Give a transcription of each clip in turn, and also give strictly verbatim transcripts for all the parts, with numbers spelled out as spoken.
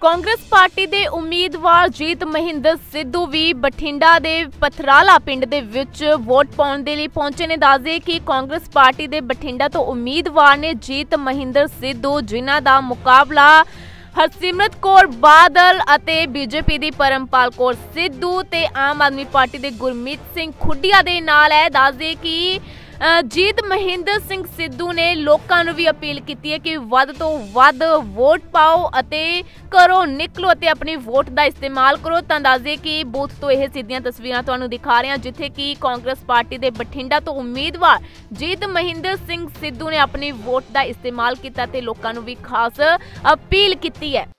Congress party ਦੇ ਉਮੀਦਵਾਰ ਜੀਤ ਮਹਿੰਦਰ ਸਿੱਧੂ ਵੀ ਬਠਿੰਡਾ ਦੇ ਪਥਰਾਲਾ ਪਿੰਡ ਦੇ ਵਿੱਚ ਵੋਟ ਪਾਉਣ ਦੇ ਲਈ ਪਹੁੰਚੇ ਨੇ। ਦੱਸਦੇ ਕਿ ਕਾਂਗਰਸ ਪਾਰਟੀ ਦੇ ਬਠਿੰਡਾ ਤੋਂ ਉਮੀਦਵਾਰ ਨੇ ਜੀਤ ਮਹਿੰਦਰ ਸਿੱਧੂ, ਜਿਨ੍ਹਾਂ ਦਾ ਮੁਕਾਬਲਾ ਹਰਸਿਮਰਤ ਕੌਰ ਬਾਦਲ ਅਤੇ ਬੀਜੇਪੀ ਦੀ ਪਰਮਪਾਲ ਕੌਰ ਸਿੱਧੂ ਤੇ ਆਮ ਆਦਮੀ ਪਾਰਟੀ ਦੇ ਗੁਰਮੀਤ ਸਿੰਘ ਖੁੱਡੀਆ ਦੇ ਨਾਲ ਹੈ। ਦੱਸਦੇ ਕਿ ਜੀਤ ਮਹਿੰਦਰ ਸਿੰਘ ਸਿੱਧੂ ਨੇ ਲੋਕਾਂ ਨੂੰ ਵੀ ਅਪੀਲ ਕੀਤੀ ਹੈ ਕਿ ਵੱਧ ਤੋਂ ਵੱਧ ਵੋਟ ਪਾਓ ਅਤੇ ਘਰੋਂ ਨਿਕਲੋ ਅਤੇ ਆਪਣੀ ਵੋਟ ਦਾ ਇਸਤੇਮਾਲ ਕਰੋ। ਤਾਂ ਦੱਸਦੇ ਕਿ ਬੂਥ ਤੋਂ ਇਹ ਸਿੱਧੀਆਂ ਤਸਵੀਰਾਂ ਤੁਹਾਨੂੰ ਦਿਖਾ ਰਹੇ ਹਾਂ, ਜਿੱਥੇ ਕਿ ਕਾਂਗਰਸ ਪਾਰਟੀ ਦੇ ਬਠਿੰਡਾ ਤੋਂ ਉਮੀਦਵਾਰ ਜੀਤ ਮਹਿੰਦਰ ਸਿੰਘ ਸਿੱਧੂ ਨੇ ਆਪਣੀ ਵੋਟ ਦਾ ਇਸਤੇਮਾਲ ਕੀਤਾ ਤੇ ਲੋਕਾਂ ਨੂੰ ਵੀ ਖਾਸ ਅਪੀਲ ਕੀਤੀ ਹੈ।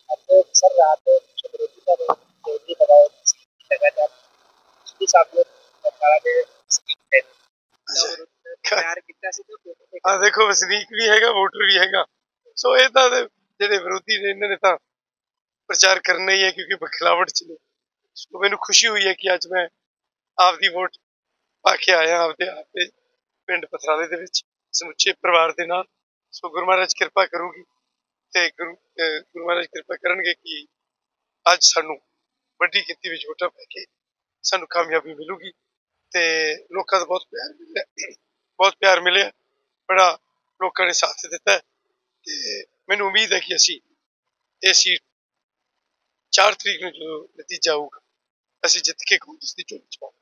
हाँ देखो, वसनीक भी हैगा, वोटर भी हैगा। सो ये तो जेडे विरोधी ने इन्होंने तो प्रचार करना ही है, क्योंकि बखलावट चले। सो मैनू खुशी हुई है कि अज मैं आपदी वोट पाके आया आपदे आपदे पिंड पथराले दे विच समुचे परिवार दे नाल। सो गुरु महाराज कृपा करूगी ते गुरु गुरु महाराज कृपा करनगे कि अज सानू वड्डी गिनती विच वोटां पै के सानू कामयाबी मिलूगी ते लोकां दा बहुत प्यार मिलिया, बहुत प्यार मिले, बड़ा लोगों ने साथ दिता है। मैनू उम्मीद है कि असी ये सीट चार तरीक में जो नतीजा आऊगा असी जित के कांग्रेस की चोन च पावांगे।